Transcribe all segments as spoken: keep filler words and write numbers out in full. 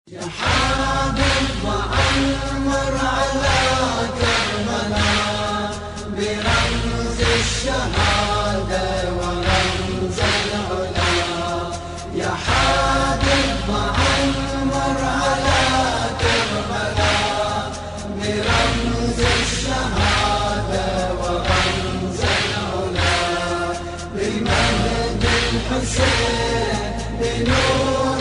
يا حبيب وعمر على كربلاء برمز الشهادة ورمز العلا. يا حبيب وعمر على كربلاء برمز الشهادة ورمز العلا. بمجد الحسين بنور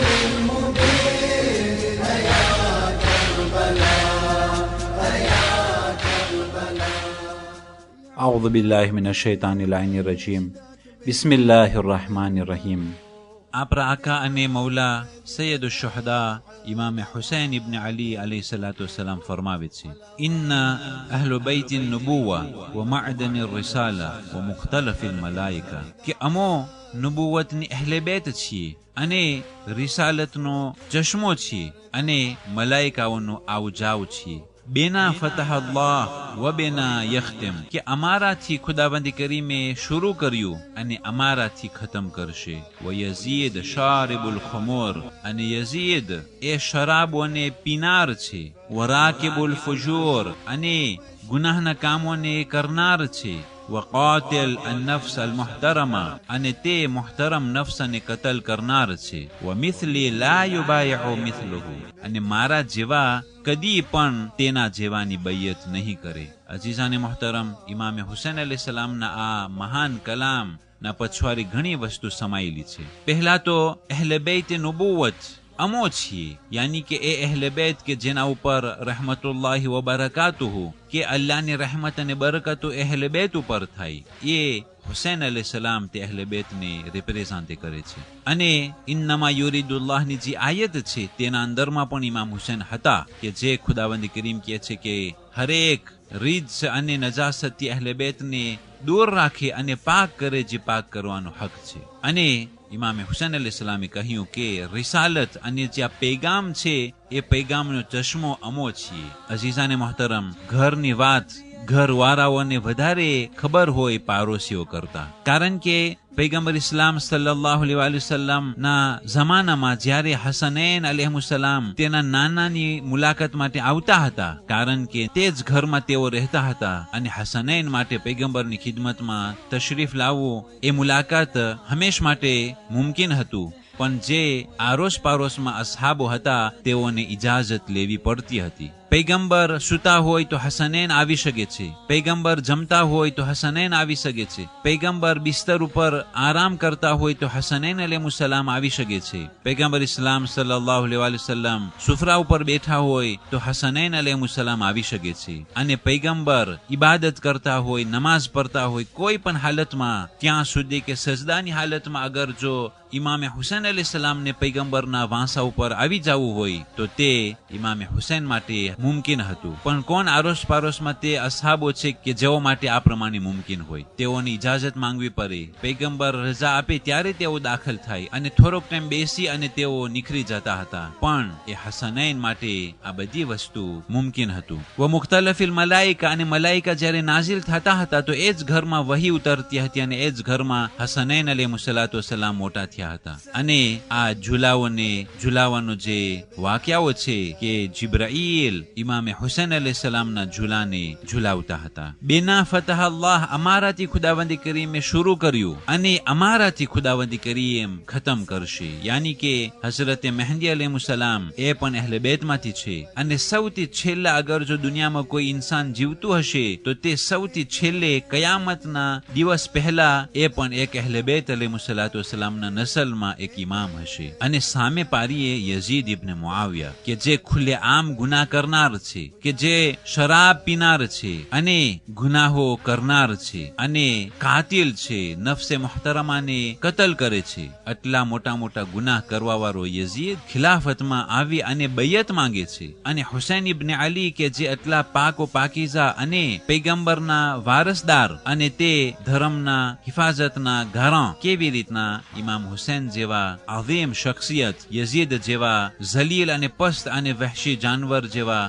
أعوذ بالله من الشيطان اللعين الرجيم. بسم الله الرحمن الرحيم. આપણા આકા અને મૌલા સૈયદ શુહદા ઇમામ હુસૈન ઇબ્ન અલી અલૈહિ સલાતુ વસલામ ફરમાવે છે, ઇન્ના અહલુ બૈત નુબુવા વ મઅદન રિસાલા વ મુખ્તલફ મલાઇકા, કે અમો નુબુવતની અહલે બેત છીએ અને રિસાલતનો ચશ્મો છીએ અને મલાઇકાઓનો આવજાવ છીએ. બેના ફતહ અલ્લાહ વ બેના યખ્તમ, કે અમારાથી ખુદાવંદ કરીમે શરૂ કર્યું અને અમારાથી ખતમ કરશે. વ યઝીદ શારિબુલ ખમર, અને યઝીદ એ શરાબોને પીનાર છે. વ રાકિબુલ ફુજૂર, અને ગુનાહના કામોને કરનાર છે. وقاتل النفس المحترمة, અને તે મુહતરમ નફ્સને કતલ કરનાર છે. ومثلي لا يبايع مثله, અને મારા જેવા કદી પણ તેના જેવાની બૈયત નહીં કરે. અજીઝાને મુહતરમ, ઇમામ હુસૈન અલૈહિ સલામના આ મહાન કલામ ના પછવારી ઘણી વસ્તુ સમાયેલી છે. પહેલા તો અહલે બેત નુબુવત અમો છીએ, યાની કે એ અહલે બેત કે જેના ઉપર રહેમતુલ્લાહી વ બરકાતુહુ, કે અલ્લાહની રહેમત અને બરકતો અહલે બેત ઉપર થાય, એ હુસૈન અલૈહિ સલામ તે અહલે બેતને રિપ્રેઝન્ટ કરે છે. અને ઇન્નમા યુરીદુલ્લાહની જે આયત છે તેના અંદરમાં પણ ઇમામ હુસૈન હતા, કે જે ખુદાવંદ કરીમ કહે છે કે હરેક રીજ અને નજાસતથી અહલે બેતને દૂર રાખે અને પાક કરે જે પાક કરવાનો હક છે. અને ઇમામ હુસૈન અલૈહિ સલામે કહ્યું કે રિસાલત અને જે આ પૈગામ છે એ પૈગામનો ચશ્મો અમો છીએ. અઝીઝાને મોહતરમ, ઘરની વાત ઘરવાળાઓને વધારે ખબર હોય પાડોશીઓ કરતા, કારણ કે પૈગંબર ઇસ્લામ સલ્લલ્લાહુ અલૈહિ વસલ્લમ ના જમાનામાં જ્યારે હસનૈન અલૈહિસ્સલામ તેના નાનાની મુલાકાત માટે આવતા હતા, કારણ કે તે જ ઘરમાં તેઓ રહેતા હતા, અને હસનૈન માટે પૈગંબરની ખિદમતમાં તશરીફ લાવવું એ મુલાકાત હંમેશ માટે મુમકિન હતું. પણ જે આરોસ પારોસમાં અસહાબો હતા તેઓને ઇજાઝત લેવી પડતી હતી. પૈગંબર સુતા હોય તો હસનૈન આવી શકે છે, પૈગંબર જમતા હોય તો હસનૈન આવી શકે છે, પૈગંબર બિસ્તર ઉપર આરામ કરતા હોય તો હસનૈન અલૈહિસ્સલામ આવી શકે છે, પૈગંબર ઇસ્લામ સલ્લલ્લાહુ અલૈહિ વસલ્લમ સુફરા ઉપર બેઠા હોય તો હસનૈન અલૈહિસ્સલામ આવી શકે છે. અને પૈગંબર ઇબાદત કરતા હોય, નમાઝ પઢતા હોય, કોઈ પણ હાલતમાં, ત્યાં સુધી કે સજદાની હાલતમાં અગર જો ઇમામે હુસૈન અલૈહિસ્સલામ ને પૈગંબરના વાંસા ઉપર આવી જવું હોય તો તે ઇમામે હુસૈન માટે મુમકિન હતું. પણ કોણ આરોસ પારોસમાં તે અસહાબો છે કે જેઓ માટે આ પ્રમાણે મુમકિન હોય, તેઓની ઇજાઝત માંગવી પડે. પૈગંબર રજા આપે ત્યારે તેઓ દાખલ થાય અને થોડોક ટાઈમ બેસી અને તેઓ નીકળી જતા હતા. પણ એ હસનૈન માટે આ બધી વસ્તુ મુમકિન હતું. વ મુખ્તલફિલ મલાઇકા, અને મલાઇકા જ્યારે નાઝિલ થતા હતા તો એ જ ઘરમાં વહી ઉતરતી હતી, અને એ જ ઘરમાં હસનૈન અલૈહિસ્સલાતુ વસલામ મોટા થયા હતા. અને આ ઝુલાઓને ઝુલાવાનો જે વાક્યાઓ છે કે જિબ્રાઈલ ઇમામે હુસૈન અલૈહિ સલામના ઝુલાને ઝુલાવતા હતા. બેના ફતહ અલ્લાહ, અમારાથી ખુદાવંદ કરીમે શરૂ કર્યું અને અમારાથી ખુદાવંદ કરીમ ખતમ કરશે. યાની કે હઝરત મહેદી અલૈહિસ્સલામ એ પણ અહલે બેતમાંથી છે, અને સૌથી છેલ્લા અગર જો દુનિયામાં કોઈ ઇન્સાન જીવતું હશે તો તે સૌથી છેલ્લે કયામતના દિવસ પહેલા એ પણ એક અહલે બેત અલૈહિસ્સલાતુ વસલામના નસલમાં એક ઇમામ હશે. અને સામે પારીએ યઝીદ ઇબ્ન મુઆવિયા, કે જે ખુલ્લે આમ ગુનાહ કરનાર છે, કે જે શરાબ પીનાર છે અને ગુનાહો કરનાર છે અને કાતિલ છે, નફસે મુહતરમાને કતલ કરે છે. આટલા મોટા મોટા ગુનાહ કરવા વાળો યઝીદ ખિલાફતમાં આવી અને બૈયત માંગે છે. અને હુસૈન ઇબ્ન અલી કે જે આટલા પાકો પાકીઝા અને પૈગંબરના વારસદાર અને તે ધર્મના હિફાજતના ઘારા, કેવી રીતના ઇમામ હુસૈન જેવા આઝીમ શખ્સિયત યઝીદ જેવા ઝલીલ અને પસ્ત અને વહશી જાનવર જેવા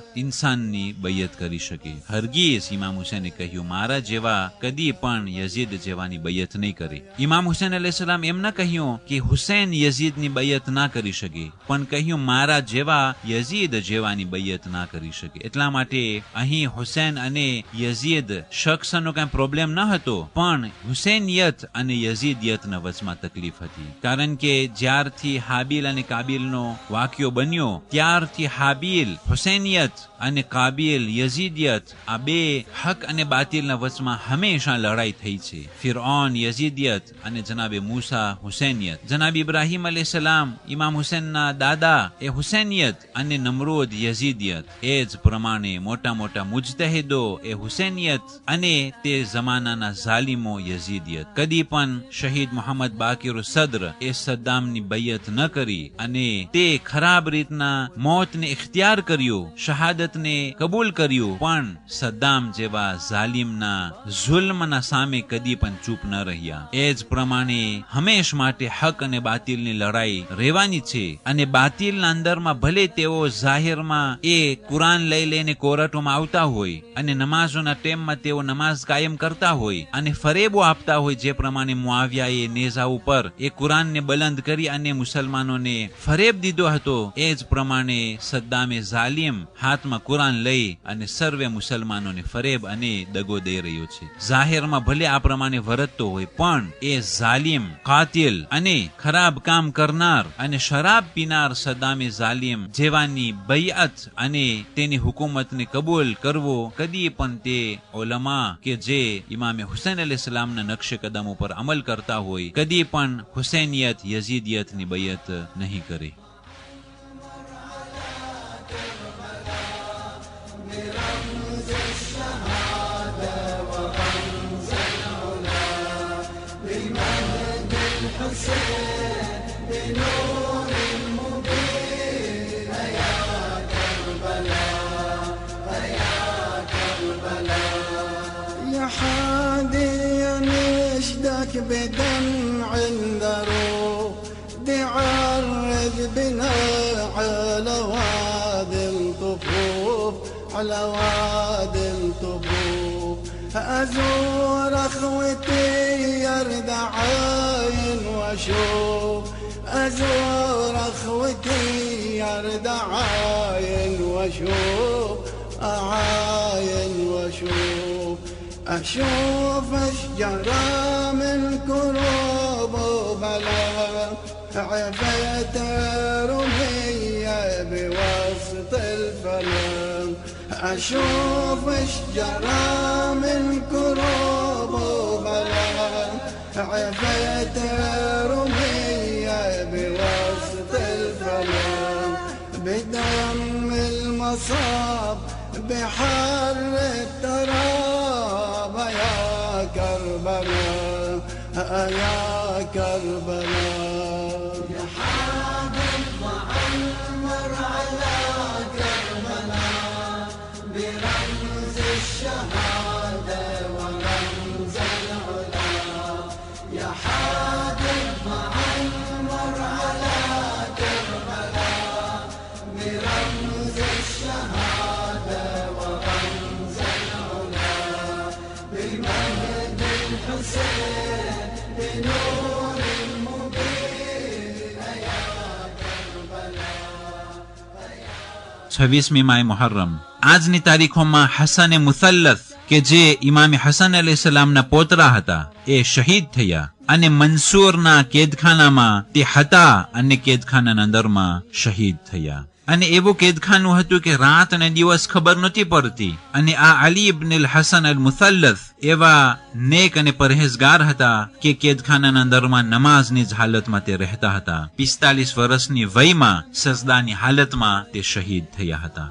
ઇન્સાનની બૈયત કરી શકે. હરગીઝ ઇમામ હુસૈને કહ્યું, મારા જેવા કદી પણ યઝીદ જેવાની બૈયત નહીં કરે. ઇમામ હુસૈન અલૈહિસ્સલામ એમ ન કહ્યું કે હુસૈન યઝીદની બૈયત ના કરી શકે, પણ કહ્યું મારા જેવા યઝીદ જેવાની બૈયત ના કરી શકે. એટલા માટે અહીં હુસૈન અને યઝીદ શખ્સનો કઈ પ્રોબ્લેમ ન હતો, પણ હુસૈનિયત અને યઝીદિયતના વચમાં તકલીફ હતી. કારણ કે જ્યારથી હાબીલ અને કાબીલનો વાક્યો બન્યો ત્યારથી હાબીલ હુસૈનિયત અને કાબીલ યઝીદિયત આ બે હક અને બાતિલના વચમાં હંમેશા લડાઈ થઈ છે. ફિરૌન યઝીદિયત અને જનાબે મૂસા હુસૈનિયત. જનાબ ઇબ્રાહીમ અલૈહિસ્સલામ ઇમામ હુસૈનના દાદા એ હુસૈનિયત અને નમરૂદ યઝીદિયત. એ જ પ્રમાણે મોટા મોટા મુજતહિદો એ હુસૈનિયત અને તે જમાનાના ઝાલિમો યઝીદિયત. કદી પણ શહીદ મોહમ્મદ બાકિર સદ્ર એ સદ્દામની બૈયત ન કરી અને તે ખરાબ રીતના મોતને ઇખ્તિયાર કર્યું, શહાદતને કબૂલ કર્યું, પણ સદ્દામ જેવા ઝાલિમના જુલ્મના સામે કદી પણ ચૂપ ન રહ્યા. એ જ પ્રમાણે હંમેશ માટે હક અને બાતિલની લડાઈ રહેવાની છે. અને બાતિલના અંદરમાં ભલે તેઓ જાહેરમાં એ કુરાન લઈ લઈને કોર્ટમાં આવતા હોય અને નમાઝોના ટાઈમમાં તેઓ નમાઝ કાયમ કરતા હોય અને ફરેબો આપતા હોય, જે પ્રમાણે મુઆવિયાએ નેઝા ઉપર એ કુરાનને બલંદ કરી અને મુસલમાનોને ફરેબ દીધો હતો, એ જ પ્રમાણે સદ્દામે ઝાલિમ હાથમાં કુરાન લઈ અને સર્વે મુસલમાનોને ફરેબ અને દગો દઈ રહ્યો છે. જાહેરમાં ભલે આ પ્રમાણે વર્તતો હોય, પણ એ ઝાલિમ, કાતિલ અને ખરાબ કામ કરનાર અને શરાબ પીનાર સદ્દામે ઝાલિમ જેવાની બૈઅત અને તેની હુકુમતને કબૂલ કરવો કદી પણ તે ઉલમા કે જે ઇમામ હુસૈન અલૈહિસ્સલામના નકશે કદમ ઉપર અમલ કરતા હોય, કદી પણ હુસૈનિયત યઝીદિયતની બૈયત નહીં કરે. بدمع ذروب بيعرج بنا على وادي الطفوف، على وادي الطفوف. أزور أخوتي يرد عاين واشوف، أزور أخوتي يرد عاين واشوف، أعاين واشوف. أشوف أشجارا من كروب وبلا، عفيت رمية بوسط الفلا. أشوف أشجارا من كروب وبلا، عفيت رمية بوسط الفلا. بدم المصاب بحر التراب يا كربلاء، يا كربلاء. يا حامل معمر على كربلاء برمز الشهادة ورمز العلا. يا حامل معمر على كربلاء برمز الشهادة ورمز العلا. بالمهد الحسين بنور المبين يا كربلاء. છવ્વીસમી માય મુહર્રમ. આજની તારીખોમાં હસન મુસલ્લસ કે જે ઇમામ હસન અલૈહિસ્સલામના પોતરા હતા એ શહીદ થયા અને મંસૂરના કેદખાનામાં તે હતા અને કેદખાનાના અંદરમાં શહીદ થયા. અને એવું કેદખાનું હતું કે રાત અને દિવસ ખબર નહોતી પડતી. અને આ અલી ઇબ્ન અલ હસન અલ મુસલ્લસ એવા નેક અને પરહેઝગાર હતા કે કેદખાનાના અંદરમાં નમાઝની જ હાલતમાં તે રહેતા હતા. પિસ્તાલીસ વર્ષની વયમાં સજદાની હાલતમાં તે શહીદ થયા હતા.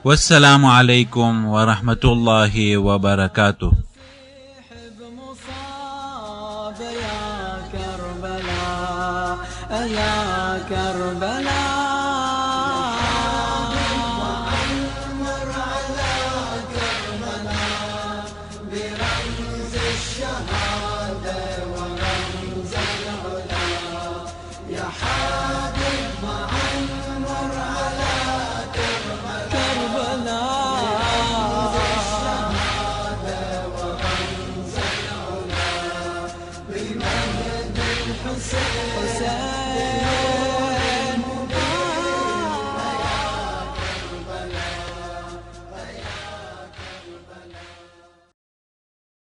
والسلام عليكم ورحمة الله وبركاته. بمصاب يا كربلاء يا كربلاء وعمر على كربلاء برمز الشهادة ورمز العلا يا حبيب وعمر على كربلاء بمجد الحسين